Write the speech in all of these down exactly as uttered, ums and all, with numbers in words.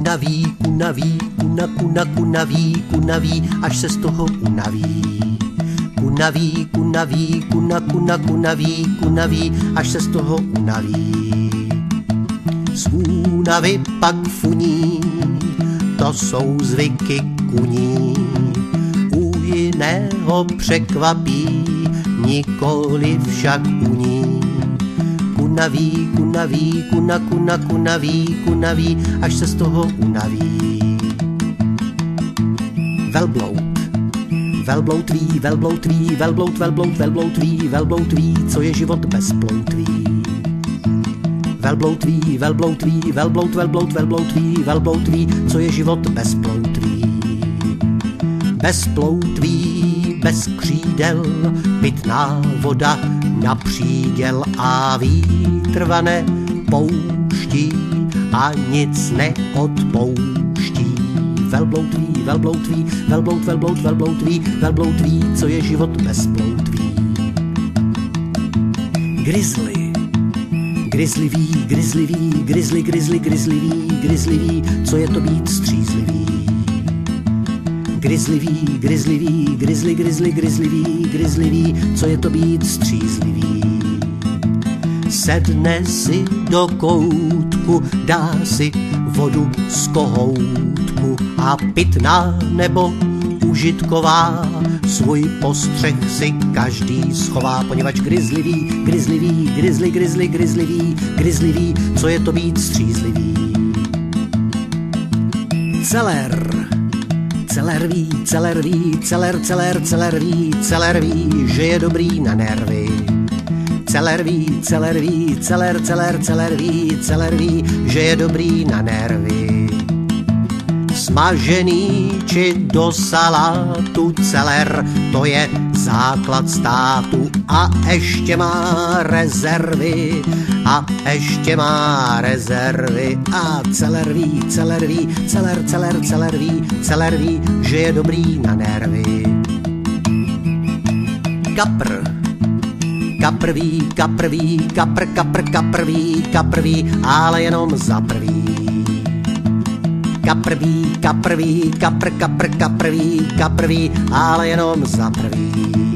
Kunaví, kunaví, kuna, kuna, kunaví, kunaví, až se z toho unaví. Kunaví, kunaví, kuna, kuna, kunaví, kunaví, až se z toho unaví. Z únavy pak funí, to jsou zvyky kuní. U jiného překvapí, nikoli však u ní. Kunaví, kunaví, kuna, kuna, kunaví, kunaví, až se z toho unaví. Velbloud, velbloud ví, velbloud ví, velbloud, velbloud, velbloud ví, velbloud ví, co je život bez ploutví. Velbloud ví, velbloud ví, velbloud, velbloud, velbloud ví, velbloud ví, co je život bez ploutví. Bez ploutví, bez křídel, pitná voda na příděl a vítr vane pouští a nic neodpouští. Velbloud ví, velbloud ví, velbloud, velbloud, velbloud ví, velbloud ví, co je život bez ploutví. Grizzly, grizzly ví, grizzly ví, grizzly, grizzly, grizzly ví, grizzly ví, co je to být střízlivý. Grizzly ví, grizzly ví, grizzly, grizzly, grizzly ví, grizzly ví, co je to být střízlivý. Sedne si do koutku, dá si vodu z kohoutku a pitná nebo užitková, svůj postřeh si každý schová, poněvadž grizzly ví, grizzly ví, grizzly, grizzly, grizzly ví, grizzly ví, co je to být střízlivý. Celer, celer ví, celer ví, celer, celer, celer ví, celer ví, že je dobrý na nervy. Celer ví, celer ví, celer, celer, celer ví, celer ví, že je dobrý na nervy. Smažený či do salátu celer, to je základ státu a ještě má rezervy, a ještě má rezervy a celer ví, celer ví, celer, celer, celer ví, celer ví, že je dobrý na nervy. Kapr, kapr ví, kapr ví, kapr, kapr, kapr ví, kapr ví, ale jenom za prvý. Kapr ví, kapr ví, kapr, kapr, kapr ví, kapr ví, ale jenom za prvý.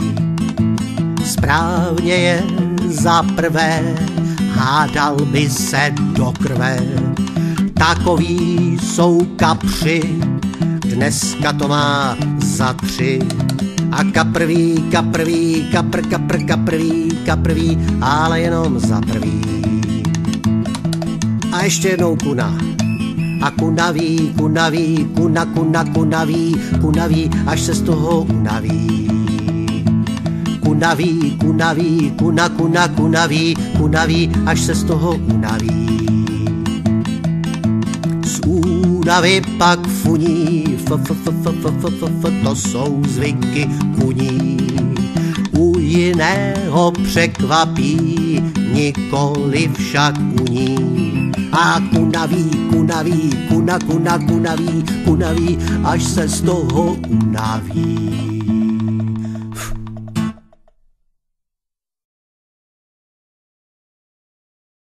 Správně je za prvé, hádal by se do krve. Takový jsou kapři, dneska to má za tři. A kapr ví, kapr ví, kapr, kapr, kapr ví, kapr ví, ale jenom za prvý. A ještě jednou kuna. A kunaví, kunaví, kuna, kuna, kunaví, kunaví, až se z toho unaví. Kunaví, kunaví, kuna, kuna, kunaví, kunaví, až se z toho unaví. Z únavy pak funí, f, f, f, f, f, f, f, to jsou zvyky kuní. U jiného překvapí, nikoli však u ní. A kunaví, kunaví, kuna, kuna, kunaví, kunaví, až se z toho unaví.